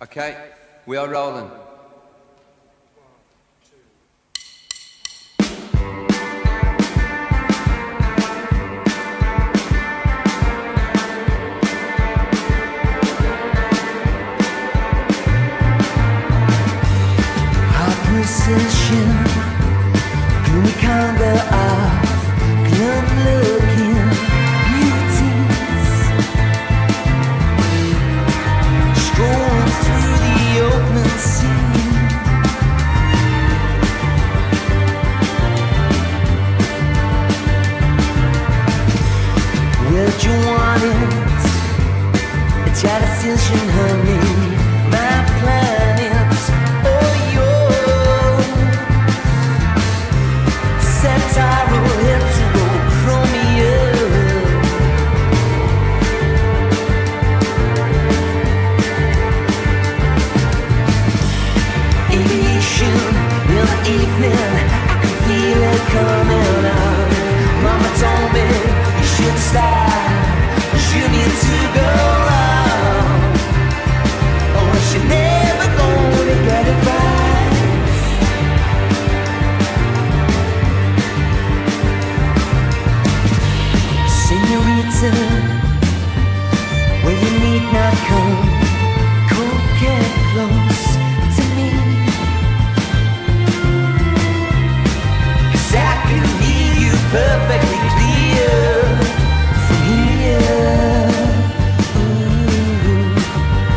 Okay, we are rolling. Precision, gloomy conga of glum-looking beauties, strolling through the open sea. Where'd you want it? It's your decision, honey. My planets, oh, yours. Satire heterochromia. Aviation in the evening, I can feel it coming on. Mama told me you should stop, you need to go on. Oh, you're never gonna get it right. Senorita, where you need not come, come get close to me. 'Cause I can hear you perfectly clear from here. Ooh.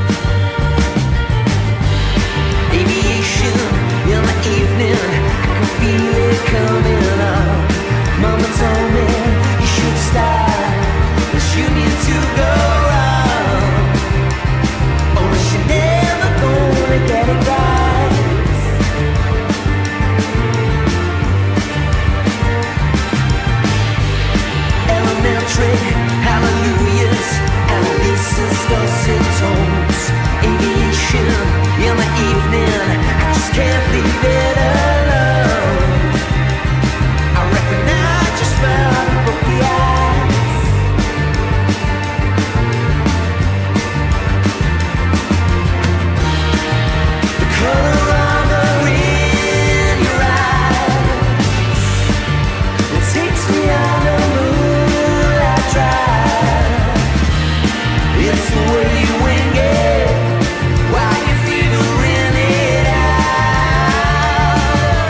Aviation in the evening, I can feel it coming on. Mama told me you should stop, but you need to go on. Or you're never gonna get it right. Elementary hallelujahs, Annalisa's dulcet tones. Aviation in the evening, I just can't leave it alone. I recognize your smile and broken eyes. The color armor in your eyes, it takes me on a moonlight drive. It's the way you wing it while you're figuring it out.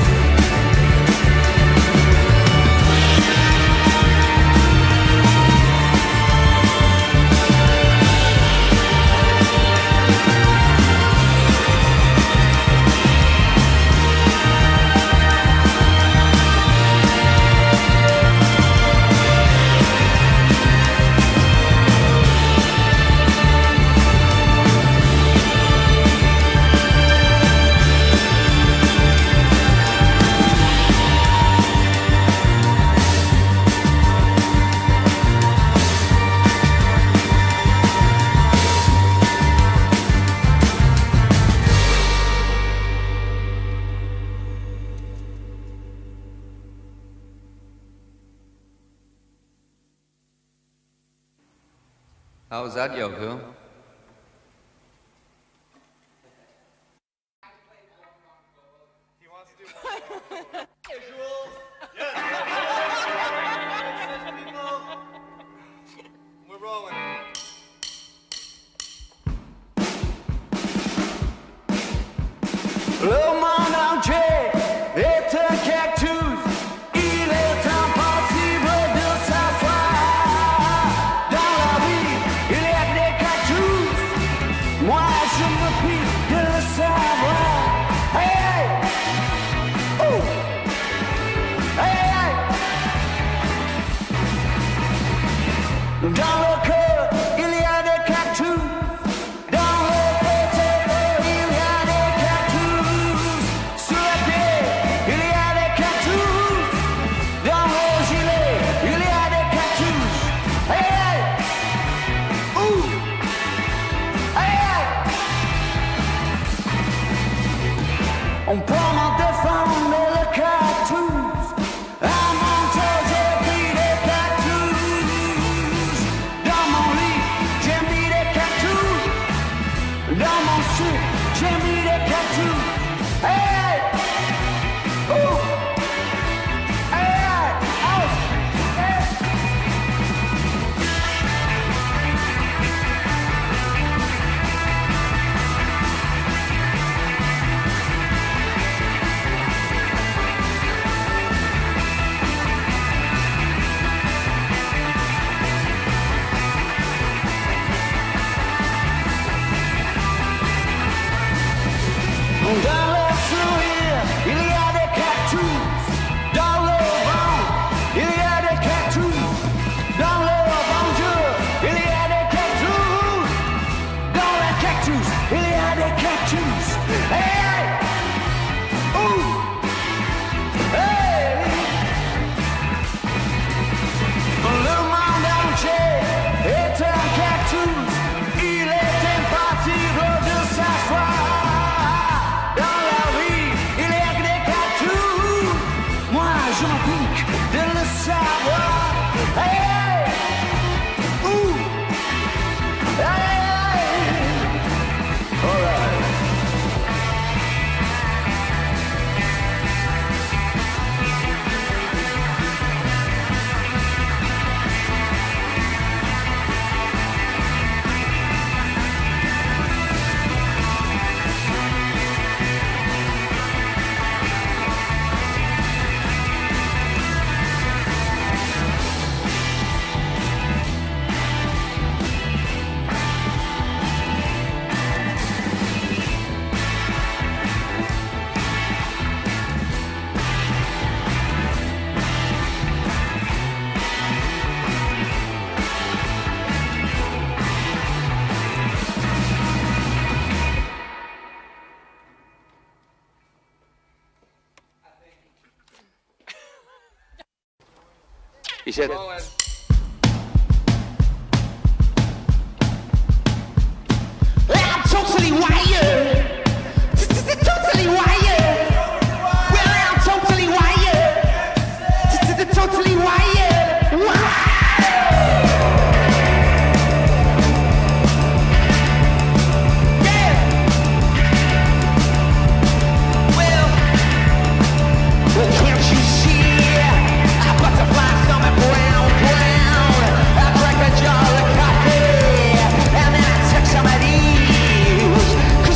How was that, Yoko? We're rolling. Le monde entier est un cactus. Il est impossible de s'asseoir. Dans la vie, il y a des cactus. Moi, je me pique de le savoir. Hey, hey! Ouh! Hey, hey! Dans le cœur, il y a des cactus. Dans le pétalo, il y a des cactus. Sur la pied, il y a des cactus. Dans le gilet, il y a des cactus. Hey, hey! Ouh! Hey, hey! On peut m'en défendre, mais le cactus. À mon tour, j'ai pris des cactus. Dans mon lit, j'ai mis des cactus. Dans mon cactus, j'ai mis des cactus. Hey! Ouh! Hey! Ouch! Hey! Dans le sourire, il y a des cactus. Dans le vent, il y a des cactus. Dans le banjo, il y a des cactus. Dans le cactus, il y a des cactus. Hey! Ouh! Hey! Le monde entier est un cactus. Il est impossible de s'asseoir. Dans la vie, il y a que des cactus. Moi, je m'en pique de le savoir. Hey, hey. Ouh. Hey, hey. All right. He said, Rolling. I'm totally wired. Totally wired. Well, I'm totally wired. Totally wired. Yeah. Well, can't you see? A butterfly stomach brown, brown. I drank a jar of coffee, and then I took some of these.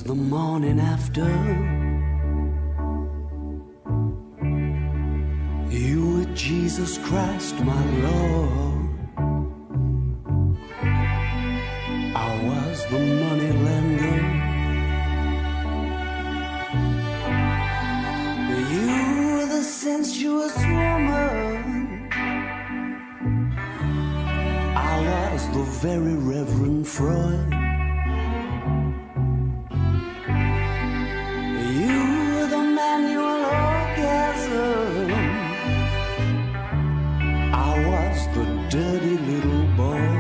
was the morning after. You were Jesus Christ, my Lord. I was the money lender. You were the sensuous woman. I was the very Reverend Freud. You were the manual orgasm. I was the dirty little boy.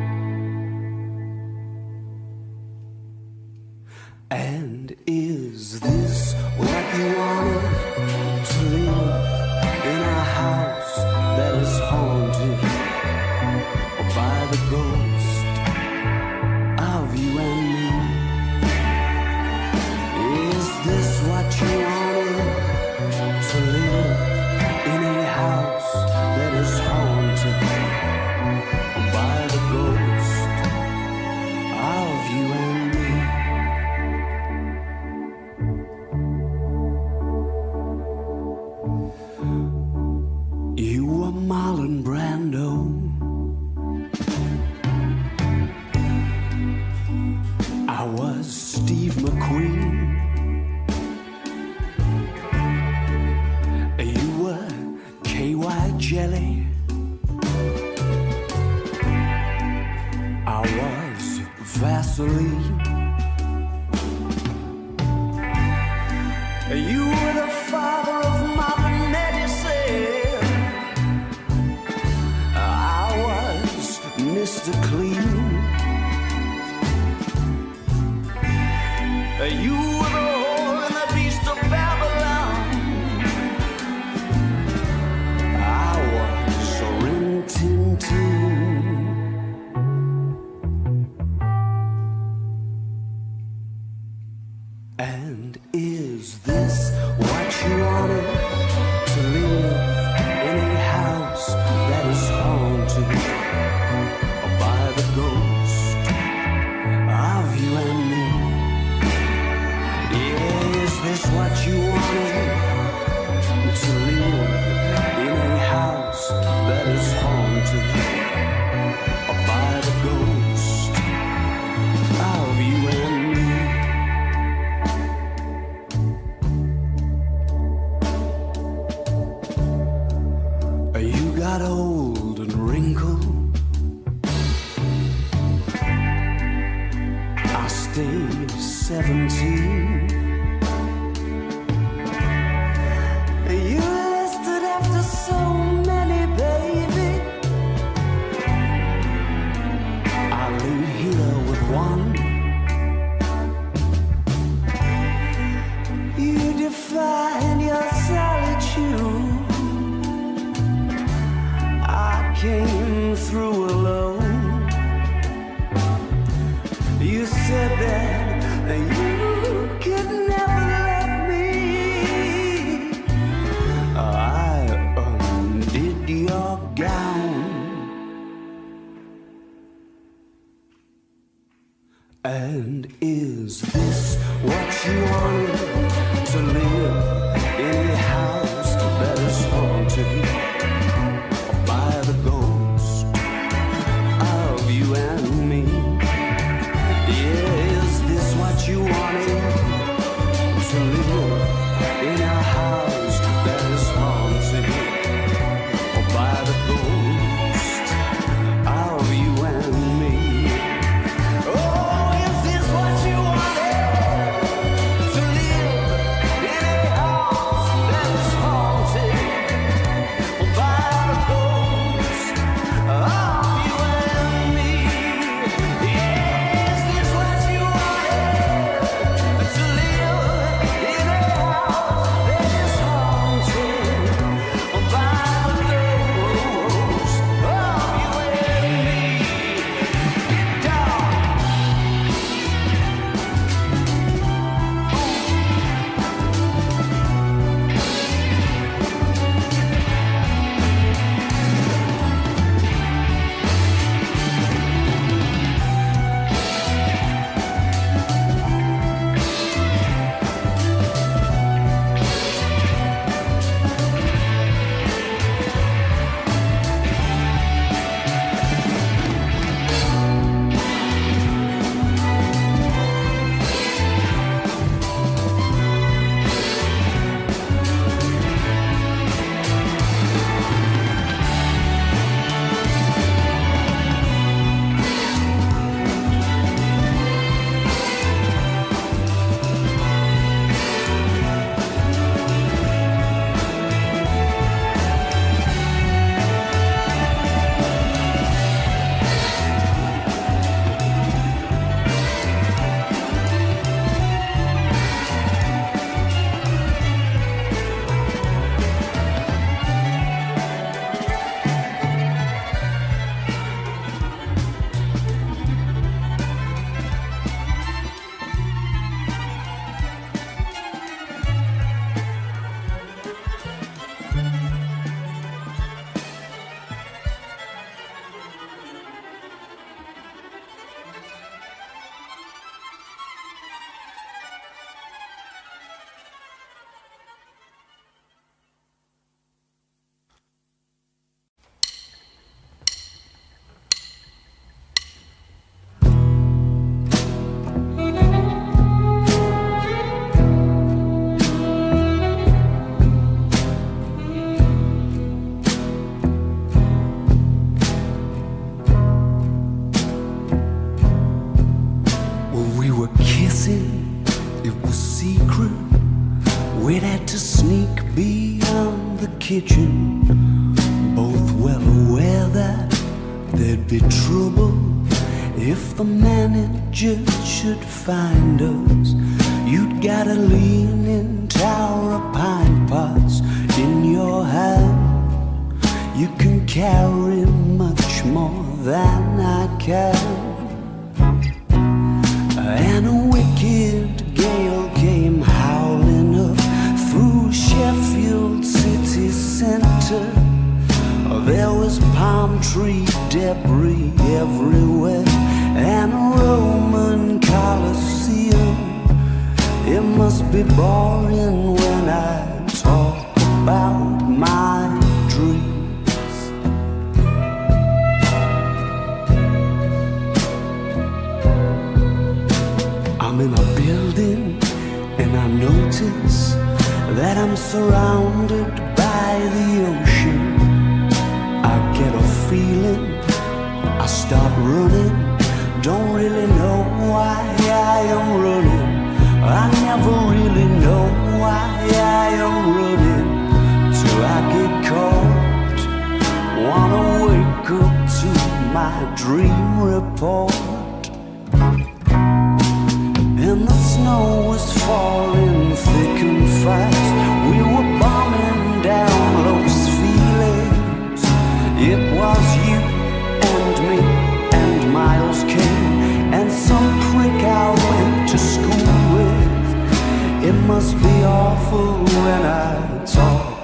And is this what you wanted? To live in a house that is haunted by the ghost of you and me? Is this what you wanted? To live in a house that is haunted by the ghost of you and me? You were Marlon Brando. I was Steve McQueen. You were KY Jelly. I was Vaseline. You were the father of Mother Medicine. I was Mr. Clean. You were the whore and the beast of Babylon. I was Rin Tin Tin. And is this what you wanted? To live in a house that is haunted by the ghost of you and me? Is this what you wanted? To live in a house that is haunted by the ghost of you and me? You got old and wrinkled. I stayed 17. You lasted after so many, baby. I lay here with one. You define your solitude. I came through alone. You said that you could never love me. I undid your gown. And is this what you wanted? To live in a house that is haunted by the ghost of you and me? Is this what you wanted? To live in a house that is haunted by the ghost of you and me? Oh, is this what you wanted? To live in a house that is haunted secret. We'd had to sneak beyond the kitchen, both well aware that there'd be trouble if the manager should find us. You'd got a leaning tower of pine pots in your hand. You can carry much more than I can. And a wicked gale came howling up through Sheffield city centre. There was palm tree debris everywhere and a Roman Colosseum. It must be boring when I talk about my dreams. I'm in a building and I notice that I'm surrounded by the ocean. I get a feeling, I start running, don't really know why I am running. I never really know why I am running till I get caught. Wanna wake up to my dream report. And the snow was falling thick and fast. We were bombing down Los Feliz. It was you and me and Miles Kane and some prick I went to school with. It must be awful when I talk